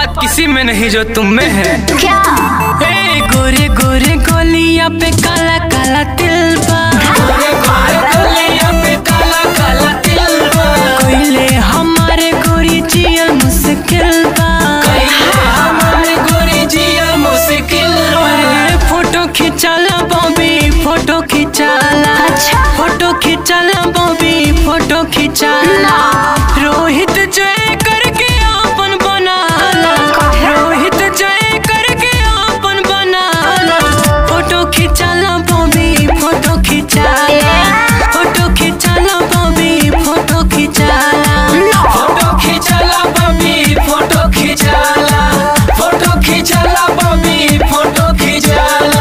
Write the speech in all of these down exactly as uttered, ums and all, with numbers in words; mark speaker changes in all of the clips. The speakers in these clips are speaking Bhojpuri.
Speaker 1: बात किसी में नहीं जो तुम में है।
Speaker 2: क्या?
Speaker 1: ए गोरे गोरे गोलियां पे काला काला तिल बा, गोरे गोरे गोलियां पे काला काला तिल बा, कोइले हमारे गोरी जिया मुश्किल बा, कोइले हमारे गोरी जिया मुश्किल बा। फोटो खिंचाला बॉबी फोटो खिंचाला,
Speaker 2: अच्छा
Speaker 1: फोटो खिंचाला बॉबी फोटो खिंचाला, रोहित जय करके अपन बनाला, रोहित जय करके अपन बनाला, फोटो खिंचाला बॉबी फोटो खिंचाला, फोटो खिंचाला बॉबी फोटो खिंचाला, फोटो खिंचाला बॉबी फोटो खिंचाला, फोटो खिंचाला बॉबी फोटो खिंचाला।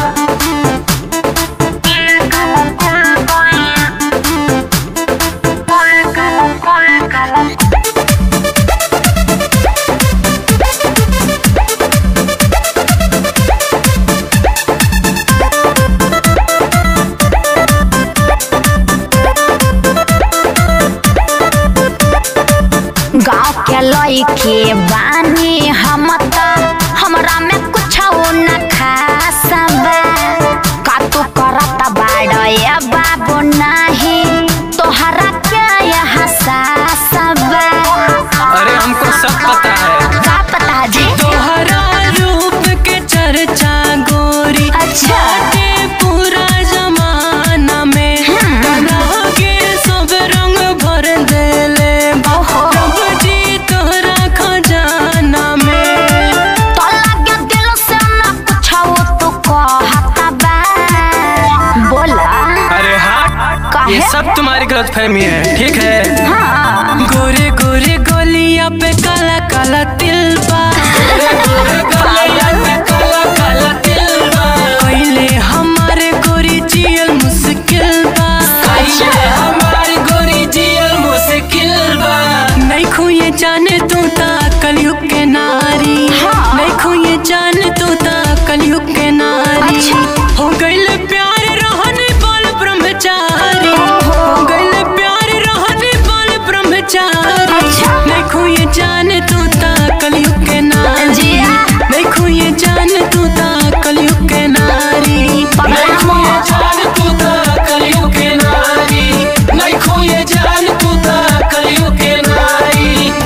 Speaker 2: गाँव के लइके बानी हम त हमरा में कुछ न खास बा, का तू करत बाड़ ये बाबू नाही तोहरा क्या यहाँ सास बा?
Speaker 1: अरे हमको सब पता है।
Speaker 2: का पता जी?
Speaker 1: तोहरा रूप के चर्चा गोरी
Speaker 2: अच्छा
Speaker 1: पूरा जमाना में, बना के सब रंग भर देले जी तोहरा खजाना में।
Speaker 2: तो लगे दिल से ना कुछ तू कहता बा, बोला।
Speaker 1: अरे हाँ ये सब तुम्हारी गलतफहमी है, ठीक है?
Speaker 2: हाँ।
Speaker 1: गोरे गोरे गोलियां पे काला काला तिल बा, गोरे गोरे गोलियां पे काला काला तिल बा, कोइले हमारे गोरी जियल मुश्किल बा, कोइले हमारे गोरी जियल मुश्किल बा। नहीं खुए जाने तू ता कलयुग के नारी, नहीं खुए जाने तू ता कलयुग के नारी, हो गइल प्यार रहने बोल ब्रह्मचारी, हो गइल प्यार रहने बोल ब्रह्मचारी, नहीं खुए जाने तू ता कलयुग के नारी, नहीं खुए जाने तू ता कलयुग के नारी, नहीं खुए जाने तू ता कलयुग के नारी, नहीं खुए जाने तू ता कलयुग के नारी।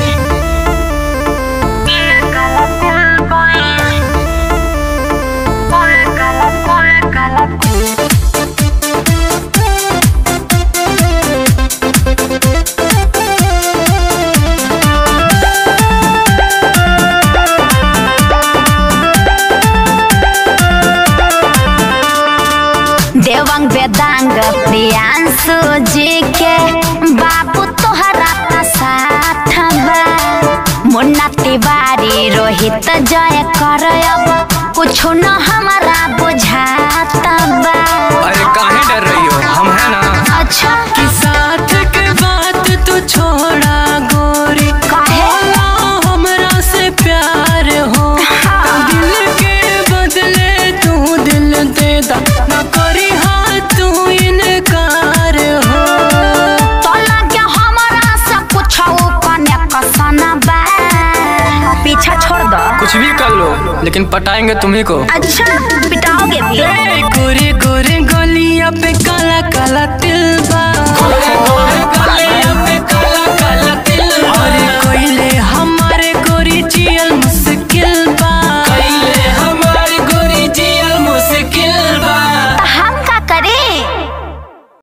Speaker 2: देवांग वेदांग प्रियांशु जी के बाबू तोहरा का साथ बा, मुन्ना तिवारी रोहित जय कर अब कुछ न हमारा बुझाता बा।
Speaker 1: अरे काहे डर रही हो, हम है ना।
Speaker 2: अच्छा
Speaker 1: कि साथ के बात तू छोड़ा गोरी,
Speaker 2: काहे?
Speaker 1: हमरा से प्यार हो, दिल के बदले तू दिल दे दा, ना करी हाथ तू इनकार हो।
Speaker 2: तो लगे हमारा से कुछ कने कसना बा, पीछा छोड़ दो।
Speaker 1: कुछ भी कर लो लेकिन पटाएंगे तुम्ही को।
Speaker 2: अच्छा पिटाओगे भी?
Speaker 1: गोरे गोरे गोलियां पे काला काला तिल